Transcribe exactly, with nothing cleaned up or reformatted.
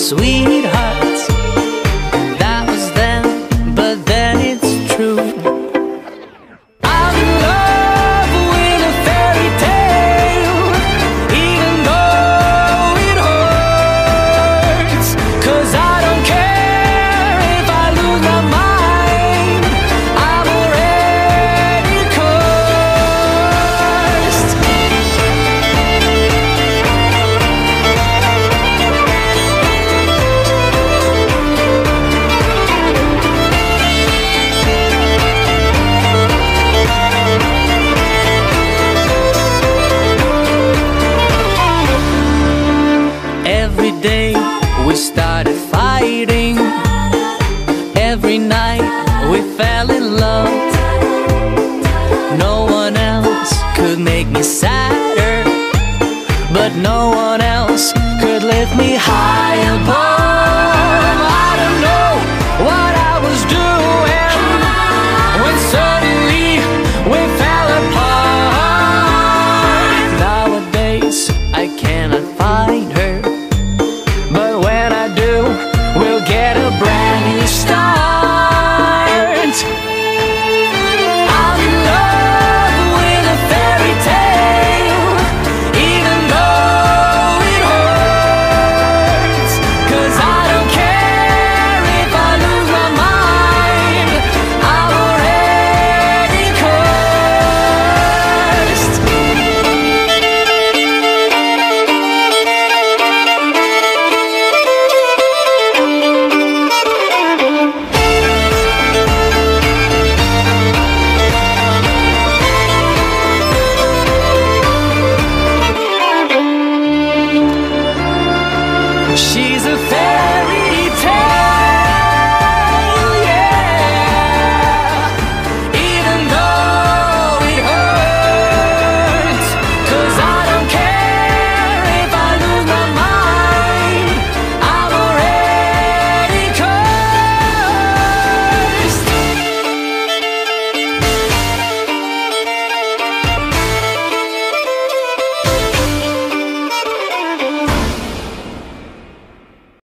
sweetheart. That was then, but then it's true. I'm in love with a fairy tale, even though it hurts. 'Cause I don't care if I lose my mind, I'm already cursed. Every day we started fighting, every night we fell in love. No one else could make me sadder, but no one else could lift me high above. I don't know what I was doing when suddenly we fell apart. Nowadays I cannot find her, but when I do, we'll get a brand new start. I'm in love with a fairy tale, even though it hurts. 'Cause I don't care if I lose my mind, I'm already cursed. She's a fairy